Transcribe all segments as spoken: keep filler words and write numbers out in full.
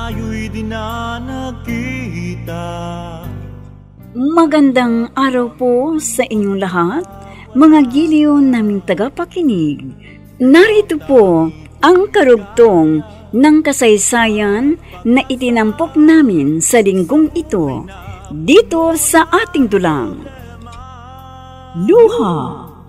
tayo'y di na nagkita. Magandang araw po sa inyong lahat, mga giliw naming tagapakinig. Narito po ang karugtong ng kasaysayan na itinampok namin sa linggong ito, dito sa ating dulang. Luha.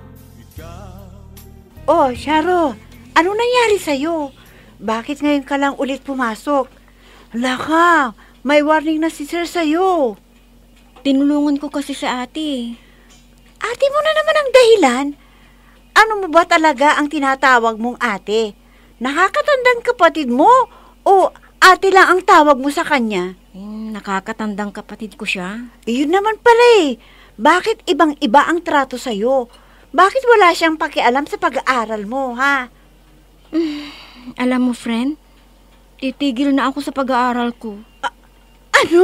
Oh, Sharo, ano nangyari sa'yo? Bakit ngayon ka lang ulit pumasok? Hala ka, may warning na si Sir sa'yo. Tinulungan ko kasi sa ate. Ate mo na naman ang dahilan? Ano mo ba talaga ang tinatawag mong ate? Nakakatandang kapatid mo o ate lang ang tawag mo sa kanya? Hmm, nakakatandang kapatid ko siya. Iyon naman pala eh. Bakit ibang-iba ang trato sa'yo? Bakit wala siyang pakialam sa pag-aaral mo, ha? Mm, alam mo, friend, titigil na ako sa pag-aaral ko. A- ano?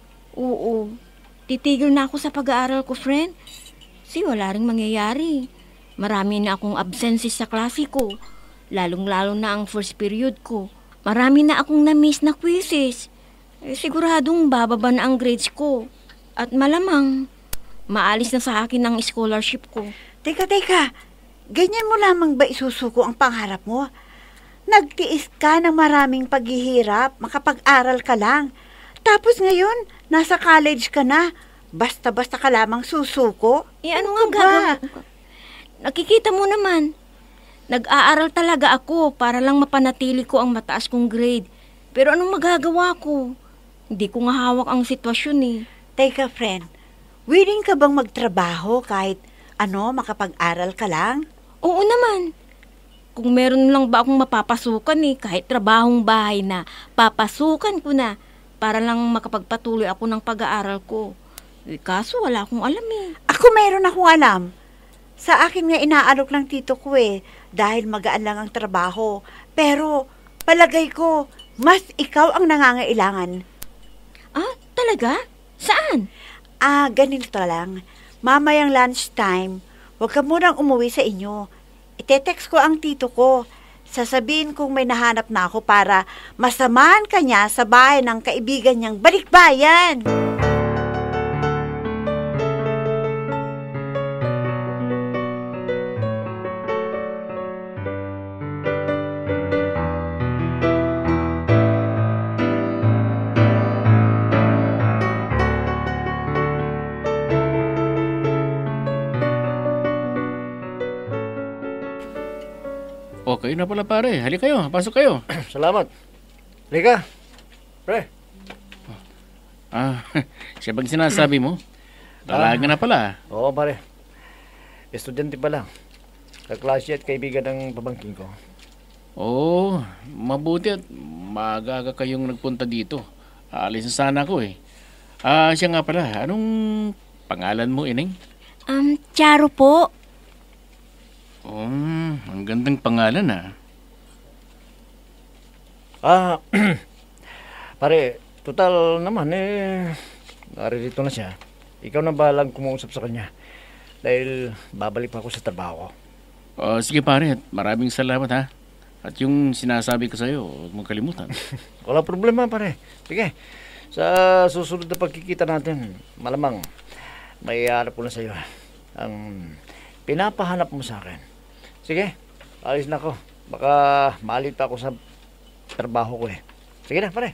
Oo, titigil na ako sa pag-aaral ko, friend. Kasi wala ring mangyayari. Marami na akong absences sa klase ko. Lalong-lalo na ang first period ko. Marami na akong na-miss na quizzes. Eh, siguradong bababa na ang grades ko. At malamang, maalis na sa akin ang scholarship ko. Teka, teka. Ganyan mo lamang ba isusuko ang pangarap mo? Nagtiis ka ng maraming paghihirap, makapag-aral ka lang. Tapos ngayon, nasa college ka na. Basta-basta ka lamang susuko. Eh, ano nga gagawin ko? Nakikita mo naman. Nag-aaral talaga ako para lang mapanatili ko ang mataas kong grade. Pero anong magagawa ko? Hindi ko nga hawak ang sitwasyon eh. Teka, friend. Willing ka bang magtrabaho kahit ano, makapag-aral ka lang? Oo naman. Kung meron lang ba akong mapapasukan eh, kahit trabahong bahay na, papasukan ko na para lang makapagpatuloy ako ng pag-aaral ko. Eh, kaso wala akong alam eh. Ako meron akong alam. Sa akin nga inaalok ng tito ko eh, dahil magaan lang ang trabaho. Pero palagay ko, mas ikaw ang nangangailangan. Ah, talaga? Saan? Ah, ganito lang. Mamayang lunchtime, huwag ka munang umuwi sa inyo. Ite-text ko ang tito ko. Sasabihin kong may nahanap na ako para masamahan ka niya sa bahay ng kaibigan niyang balikbayan. O, kayo na pala pare. Halika kayo. Pasok kayo. Salamat. Halika. Pre. Ah, siya bang sinasabi mo? Dalaga na pala. Oo, pare. Estudyante pa lang. Kaklase at kaibigan ng pamangkin ko. Oo, mabuti at maaga kayong nagpunta dito. Aalis na sana ako eh. Ah, siya nga pala. Anong pangalan mo, Ineng? Um, Charo po. Um, ang gandang pangalan ah. Ah, pare, total naman eh, naririto na siya. Ikaw na bahalang kumuusap sa kanya. Dahil babalik pa ako sa trabaho. Uh, sige pare, at maraming salamat ha. At yung sinasabi ko sa'yo, huwag mong kalimutan. Wala problema pare. Sige, sa susunod na pagkikita natin, malamang may harap ko na sa'yo ang pinapahanap mo sa akin. Sige, alis na ako. Baka maalit pa ako sa trabaho ko eh. Sige na, pare.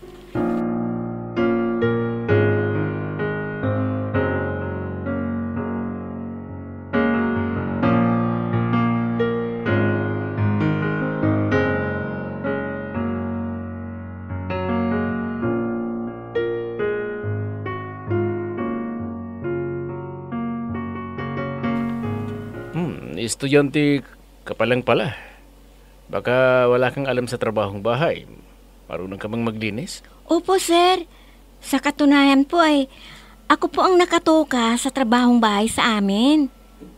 Hmm, estudyante ka pa lang pala. Baka wala kang alam sa trabahong bahay. Marunong ka bang maglinis? Opo, sir. Sa katunayan po ay, ako po ang nakatoka sa trabahong bahay sa amin.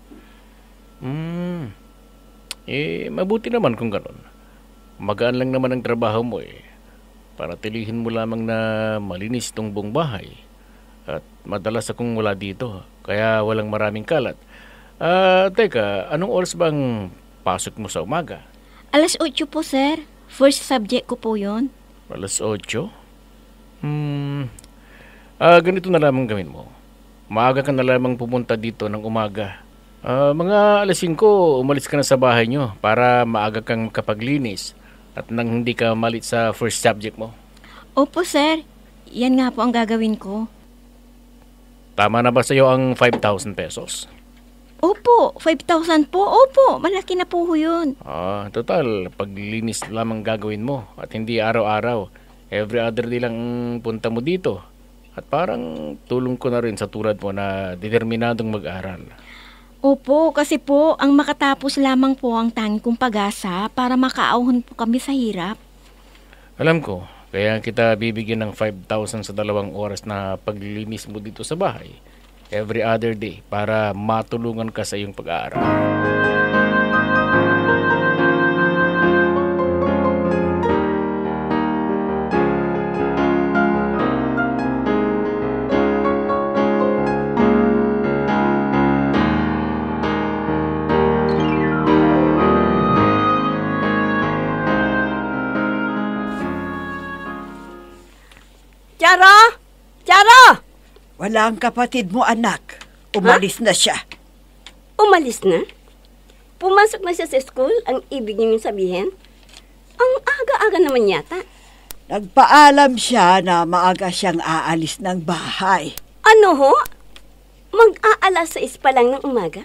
Hmm. Eh, mabuti naman kung ganon. Magaan lang naman ang trabaho mo eh. Para tilihin mo lamang na malinis itong buong bahay. At madalas akong wala dito, kaya walang maraming kalat. Ah, uh, teka, anong oras bang pasok mo sa umaga? Alas otso po, sir. First subject ko po yon. Alas otso? Hmm, ah, ganito na lamang gawin mo. Maaga ka na lamang pumunta dito ng umaga. Ah, mga alas singko, umalis ka na sa bahay nyo para maaga kang kapaglinis at nang hindi ka malit sa first subject mo. Opo, sir. Yan nga po ang gagawin ko. Tama na ba sa'yo ang five thousand pesos? Opo, five thousand po. Opo, malaki na po yun. Ah, total, paglinis lamang gagawin mo at hindi araw-araw. Every other day lang punta mo dito. At parang tulong ko na rin sa tulad mo na determinadong mag-aral. Opo, kasi po, ang makatapos lamang po ang tanging kong pag-asa para makaahon po kami sa hirap. Alam ko, kaya kita bibigyan ng five thousand sa dalawang oras na paglilinis mo dito sa bahay. Every other day para matulungan ka sa iyong pag-aaral. Charo! Charo! Wala ang kapatid mo, anak. Umalis na siya. Umalis na? Pumasok na siya sa school, ang ibig niyong sabihin? Ang aga-aga naman yata. Nagpaalam siya na maaga siyang aalis ng bahay. Ano ho? Mag-aalas sa pa lang ng umaga?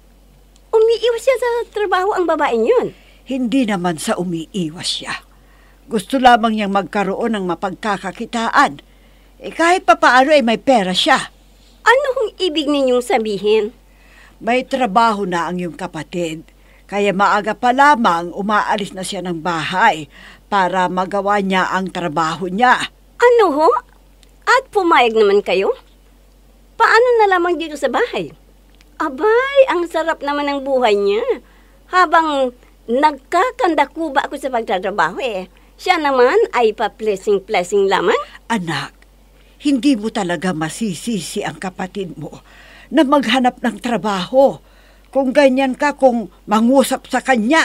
Umiiwas siya sa trabaho ang babaeng yun. Hindi naman sa umiiwas siya. Gusto lamang niyang magkaroon ng mapagkakakitaan. Eh kahit papaano ay may pera siya. Ano hong ibig ninyong sabihin? May trabaho na ang iyong kapatid. Kaya maaga pa lamang umaalis na siya ng bahay para magawa niya ang trabaho niya. Ano ho? At pumayag naman kayo? Paano na lamang dito sa bahay? Abay, ang sarap naman ng buhay niya. Habang nagkakandakuba ako sa pagtatrabaho eh. Siya naman ay pa-blessing-blessing lamang. Anak, hindi mo talaga masisisi ang kapatid mo na maghanap ng trabaho kung ganyan ka kung mangusap sa kanya.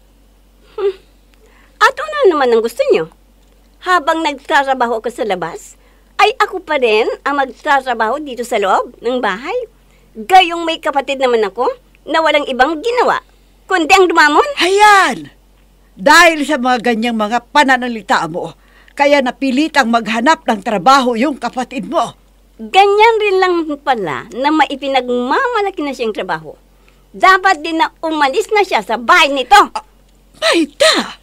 Hmm. At ano naman ang gusto niyo? Habang nagtatrabaho ako sa labas, ay ako pa rin ang magtatrabaho dito sa loob ng bahay. Gayong may kapatid naman ako na walang ibang ginawa, kundi ang dumamon. Hayan! Dahil sa mga ganyang mga pananalita mo, kaya napilitang maghanap ng trabaho yung kapatid mo. Ganyan rin lang pala na maipinagmamalaki na siyang trabaho. Dapat din na umalis na siya sa bahay nito. Ah, Maita!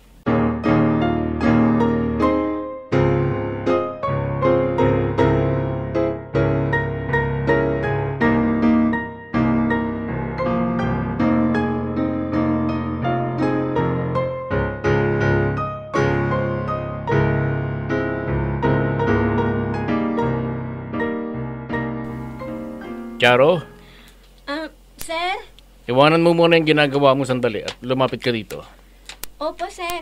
Charo, Ah, sir? iwanan mo muna yung ginagawa mo sandali at lumapit ka dito. Opo, sir.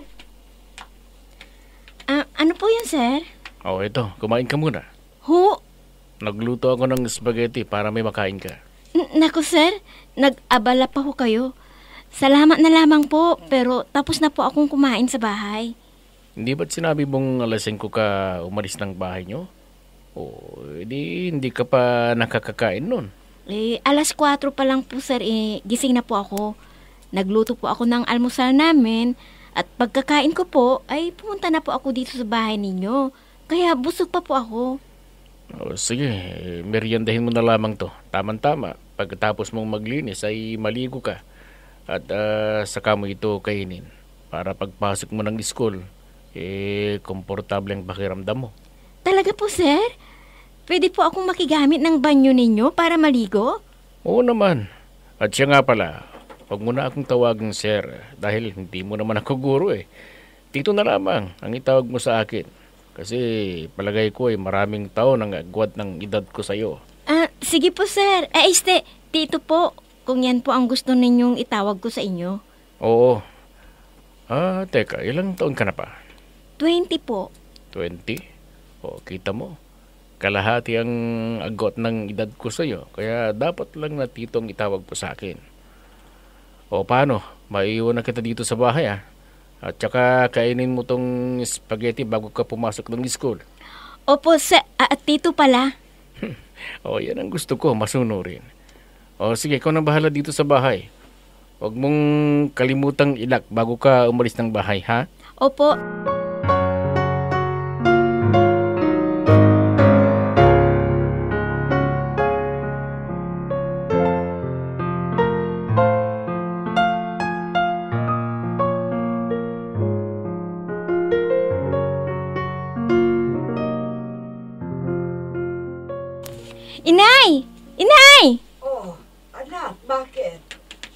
Ah, ano po yan, sir? Oh, ito, kumain ka muna. Ho? Nagluto ako ng spaghetti para may makain ka. N- Naku, sir. Nag-abala pa ho kayo. Salamat na lamang po, pero tapos na po akong kumain sa bahay. Hindi ba't sinabi mong alas singko ka umalis ng bahay nyo? O, edi hindi ka pa nakakakain nun. Eh, alas kwatro pa lang po, sir. Eh, gising na po ako. Nagluto po ako ng almusal namin. At pagkakain ko po, ay pumunta na po ako dito sa bahay ninyo. Kaya busog pa po ako. O, sige, eh, meriendahin mo na lamang to. Tama-tama. Pagkatapos mong maglinis ay maligo ka. At ah, saka mo ito kainin. Para pagpasok mo ng school, eh, komportable ang pakiramdam mo. Talaga po, sir? Pwede po akong makigamit ng banyo ninyo para maligo? Oo naman. At siya nga pala, huwag mo na akong tawagang sir dahil hindi mo naman ako guro eh. Tito na lamang ang itawag mo sa akin. Kasi palagay ko ay maraming taon ang agwat ng edad ko sa'yo. Ah, sige po, sir. Eh, este, tito po. Kung yan po ang gusto ninyong itawag ko sa inyo. Oo. Ah, teka, ilang taon ka na pa? Twenty po. twenty? O, kita mo. Kalahati ang agot ng edad ko sa'yo. Kaya dapat lang na tito ang itawag po sa akin. O, paano? Maiiwan na kita dito sa bahay ah. At saka kainin mo tong spaghetti bago ka pumasok ng school. Opo, sa, at tito pala. O, yan ang gusto ko, masunurin. O, sige, ikaw na bahala dito sa bahay. Huwag mong kalimutang ilak bago ka umalis ng bahay, ha? Opo. Inay! Inay! Oh, anak, bakit?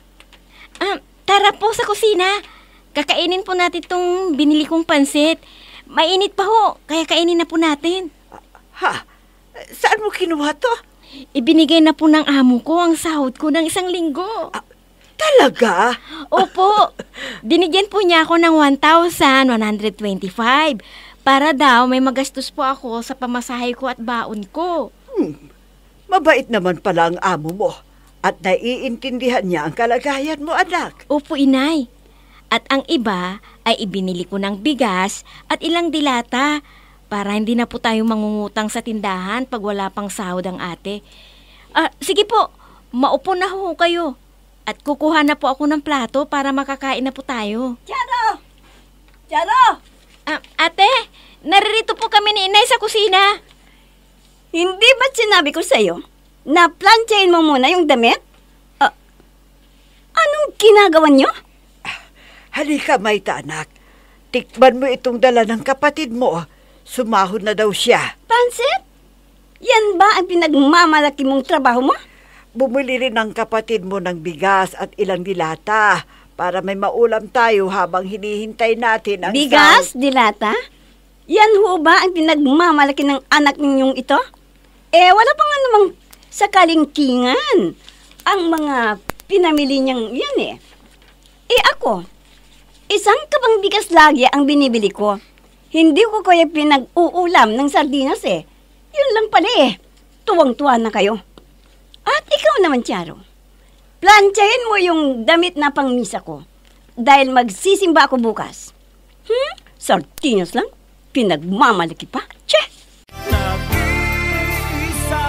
Ah, tara po sa kusina. Kakainin po natin itong binili kong pansit. Mainit pa ho, kaya kainin na po natin. Ha? Saan mo kinuha to? Ibinigay na po ng amo ko ang sahod ko ng isang linggo. Talaga? Opo, dinigyan po niya ako ng one thousand one hundred twenty-five para daw may magastos po ako sa pamasahe ko at baon ko. Hmm. Mabait naman pala ang amo mo at naiintindihan niya ang kalagayan mo, anak. Opo, inay. At ang iba ay ibinili ko ng bigas at ilang dilata para hindi na po tayo mangungutang sa tindahan pag wala pang sahod ang ate. Ah, sige po, maupo na ho kayo. At kukuha na po ako ng plato para makakain na po tayo. Charo! Charo! Ah, ate, naririto po kami ni inay sa kusina. Hindi ba't sinabi ko sa'yo na plantsahin mo muna yung damit? Ah, anong ginagawa niyo? Halika, Maita, anak. Tikman mo itong dala ng kapatid mo. Sumahod na daw siya. Pansit? Yan ba ang pinagmamalaki mong trabaho mo? Bumili rin ng kapatid mo ng bigas at ilang dilata para may maulam tayo habang hinihintay natin ang Bigas, sahod. dilata? Yan ho ba ang pinagmamalaki ng anak ninyong ito? Eh, wala pa nga namang sakaling kingan ang mga pinamili niyang yan eh. Eh ako, isang kabang bigas lagi ang binibili ko. Hindi ko kaya pinag-uulam ng sardinas eh. Yun lang pala eh. Tuwang-tuwa na kayo. At ikaw naman, Charo. Plantsahin mo yung damit na pangmisa ko. Dahil magsisimba ako bukas. Hmm? Sardinas lang? Pinagmamalaki pa? Che! Nag-iisa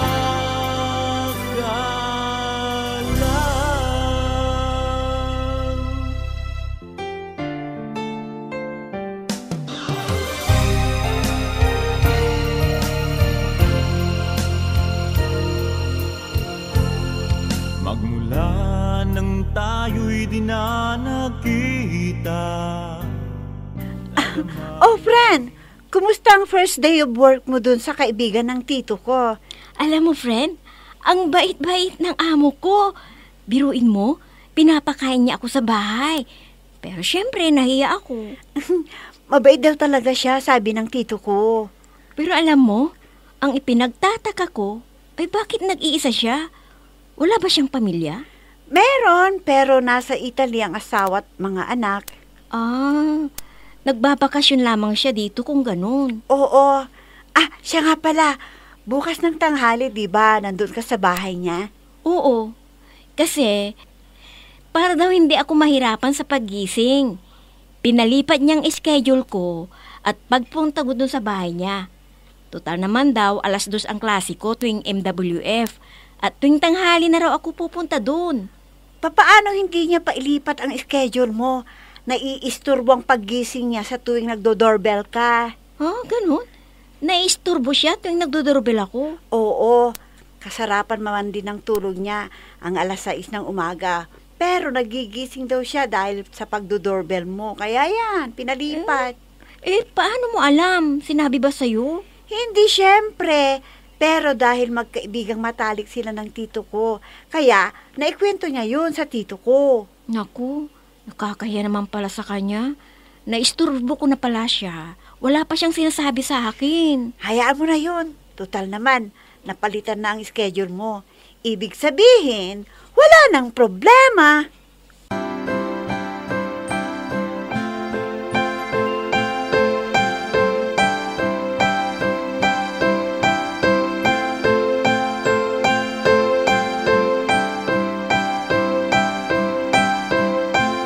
ka lang. Magmula nang tayo'y di na nagkita. Oh, friend, kumusta ang first day of work mo dun sa kaibigan ng tito ko? Alam mo, friend, ang bait-bait ng amo ko. Biruin mo, pinapakain niya ako sa bahay. Pero syempre, nahiya ako. Mabait daw talaga siya, sabi ng tito ko. Pero alam mo, ang ipinagtataka ko ay bakit nag-iisa siya? Wala ba siyang pamilya? Meron, pero nasa Italy ang asawa at mga anak. Ah, nagbabakasyon lamang siya dito kung ganun. Oo. Ah, siya nga pala. Bukas ng tanghali, di ba? Nandun ka sa bahay niya? Oo, kasi para daw hindi ako mahirapan sa paggising. Pinalipat niyang schedule ko at pagpunta ko dun sa bahay niya. Total naman daw, alas dos ang klase ko tuwing M W F at tuwing tanghali na raw ako pupunta dun. Papaano hindi niya pailipat ang schedule mo? Naiisturbo ang paggising niya sa tuwing nagdo-doorbell ka. Ah, ganun? Naiisturbo siya tuwing nagdodoorbell ako? Oo, kasarapan man din ng tulog niya ang alas sais ng umaga. Pero nagigising daw siya dahil sa pagdo-doorbell mo. Kaya yan, pinalipat. Eh, paano mo alam? Sinabi ba sa'yo? Hindi syempre, pero dahil magkaibigang matalik sila ng tito ko. Kaya naikwento niya yun sa tito ko. Naku, nakakaya naman pala sa kanya. Naisturbo ko na pala siya. Wala pa siyang sinasabi sa akin. Hayaan mo na yun. Total naman, napalitan na ang schedule mo. Ibig sabihin, wala nang problema.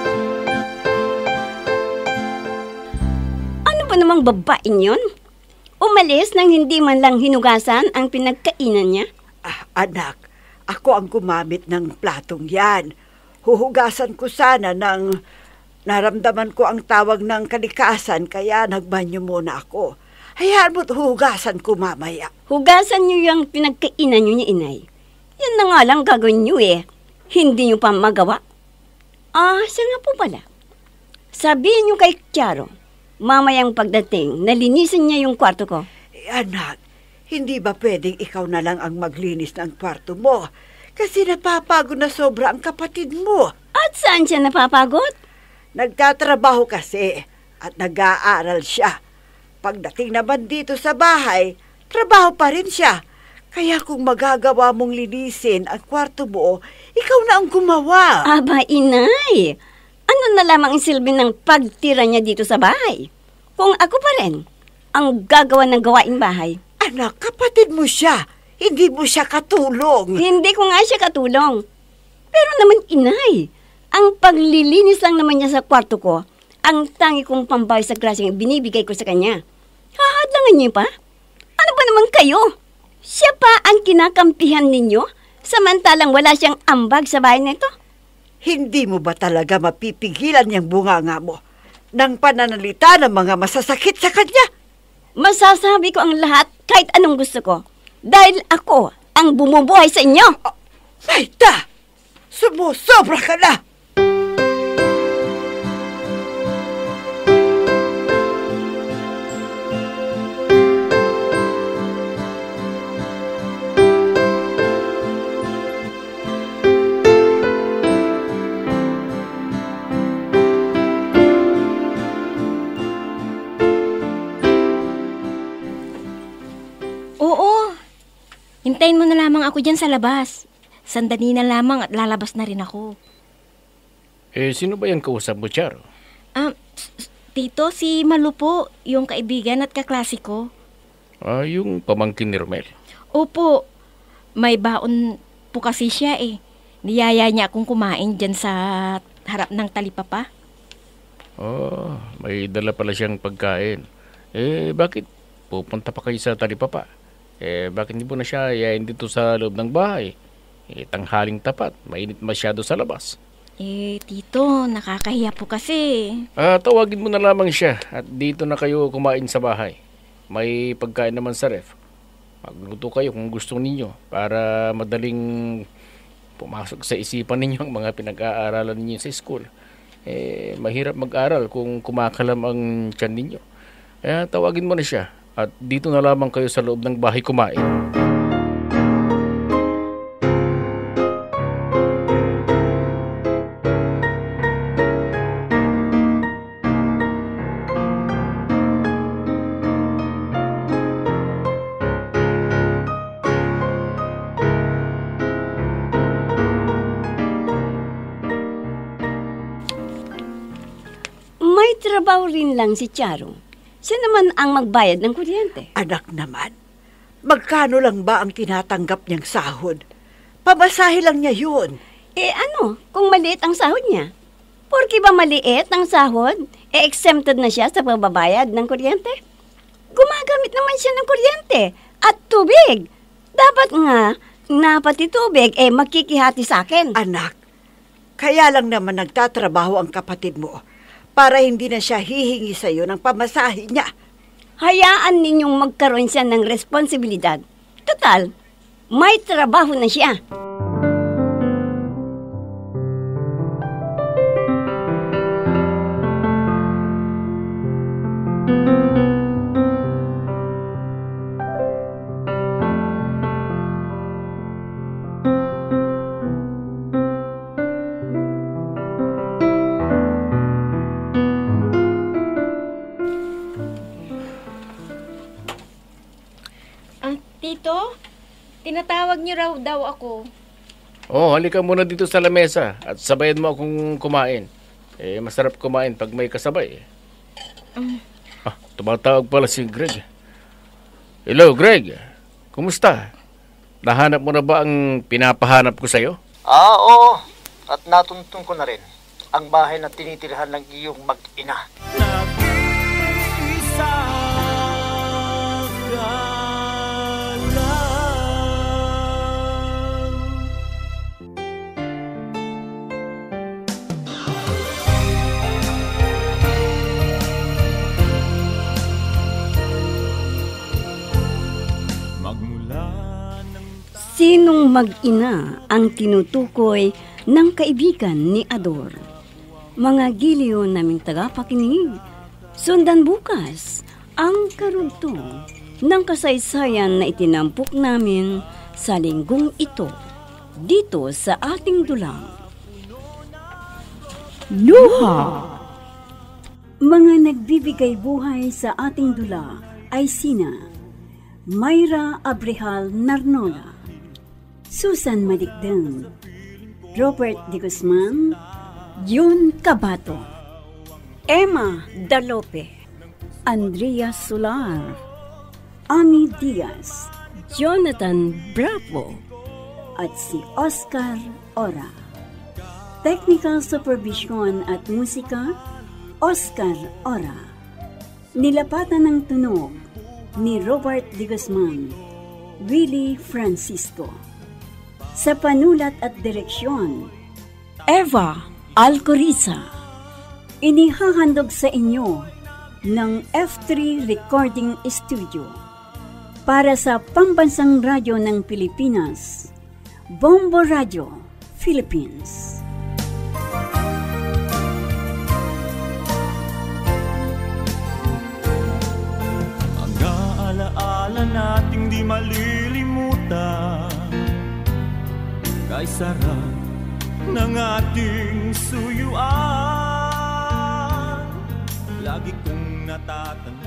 Ano ba namang babaeng yun? Umalis nang hindi man lang hinugasan ang pinagkainan niya? Ah, anak, ako ang gumamit ng platong yan. Huhugasan ko sana ng naramdaman ko ang tawag ng kalikasan kaya nagbanyo muna ako. Hayaan mo't huhugasan ko mamaya. Hugasan niyo yung pinagkainan niyo niya, inay. Yan na nga lang gagawin niyo eh. Hindi niyo pa magawa. Ah, siya nga po pala. Sabihin niyo kay Tiaro, mamayang pagdating, nalinisin niya yung kwarto ko. Eh, anak, hindi ba pwedeng ikaw na lang ang maglinis ng kwarto mo? Kasi napapagod na sobra ang kapatid mo. At saan siya napapagod? Nagtatrabaho kasi at nag-aaral siya. Pagdating naman dito sa bahay, trabaho pa rin siya. Kaya kung magagawa mong linisin ang kwarto mo, ikaw na ang gumawa. Aba, inay, ano na lamang ang silbi ng pagtira niya dito sa bahay? Kung ako pa rin ang gagawa ng gawaing bahay. Anak, kapatid mo siya. Hindi mo siya katulong. Hindi ko nga siya katulong. Pero naman, inay, ang paglilinis lang naman niya sa kwarto ko, ang tangi kong pambayad sa graseng binibigay ko sa kanya. Hahadlangan niyo pa? Ano ba naman kayo? Siya pa ang kinakampihan ninyo, samantalang wala siyang ambag sa bahay nito? Hindi mo ba talaga mapipigilan yung bunganga mo ng pananalita ng mga masasakit sa kanya? Masasabi ko ang lahat kahit anong gusto ko. Dahil ako ang bumubuhay sa inyo. Oh, Maita! Sumusobra ka na! Hintayin mo na lamang ako dyan sa labas. Sandali na lamang at lalabas na rin ako. Eh, sino ba yung kausap mo, Charo? Ah, tito, si Malu po, yung kaibigan at kaklase ko. Ah, yung pamangkin ni Romel. Opo, may baon po kasi siya eh. Niyaya niya akong kumain dyan sa harap ng talipapa. Oh, may dala pala siyang pagkain. Eh, bakit pupunta pa kayo sa talipapa? Eh, bakit hindi po na siya yayain dito sa loob ng bahay? Eh, tanghaling tapat, mainit masyado sa labas. Eh, tito, nakakahiya po kasi. Ah, tawagin mo na lamang siya at dito na kayo kumain sa bahay. May pagkain naman sa ref. Magluto kayo kung gusto ninyo para madaling pumasok sa isipan ninyo ang mga pinag-aaralan ninyo sa school. Eh, mahirap mag-aral kung kumakalam ang tiyan ninyo. Eh, tawagin mo na siya at dito na lamang kayo sa loob ng bahay kumain. May trabaho rin lang si Charo. Siya naman ang magbayad ng kuryente. Anak naman, magkano lang ba ang tinatanggap niyang sahod? Pamasahe lang niya yun. Eh ano, kung maliit ang sahod niya? Porke ba maliit ang sahod, eh exempted na siya sa pagbabayad ng kuryente? Gumagamit naman siya ng kuryente at tubig. Dapat nga, na pati tubig, eh makikihati sa akin. Anak, kaya lang naman nagtatrabaho ang kapatid mo para hindi na siya hihingi sa iyo ng pamasahe niya. Hayaan ninyong magkaroon siya ng responsibilidad. Total, may trabaho na siya. Tito, tinatawag niyo raw daw ako. Oh, halika muna dito sa lamesa at sabayan mo akong kumain. Eh, masarap kumain pag may kasabay. Um, ah, tumatawag pala si Greg. Hello, Greg. Kumusta? Nahanap mo na ba ang pinapahanap ko sa'yo? Ah, oo. At natuntun ko na rin ang bahay na tinitirahan ng iyong mag-ina. Nag-iisa Sinong mag-ina ang tinutukoy ng kaibigan ni Ador? Mga giliw naming tagapakinig, sundan bukas ang karugtong ng kasaysayan na itinampok namin sa linggong ito dito sa ating dulang. Luha! Mga nagbibigay buhay sa ating dula ay sina Mayra Abrehal Narnola, Susan Malikdan, Robert De Guzman, Jun Cabato, Emma Dalope, Andrea Solar, Ami Diaz, Jonathan Bravo, at si Oscar Ora. Technical Supervision at Musika, Oscar Ora. Nilapatan ng tunog ni Robert De Guzman, Willie Francisco. Sa panulat at direksyon, Eva Alcoriza. Inihahandog sa inyo ng F three Recording Studio para sa Pambansang Radyo ng Pilipinas, Bombo Radio, Philippines. Ang alaala nating di malilimutan, kay sarap ng ating suyuan. Lagi kong natatanong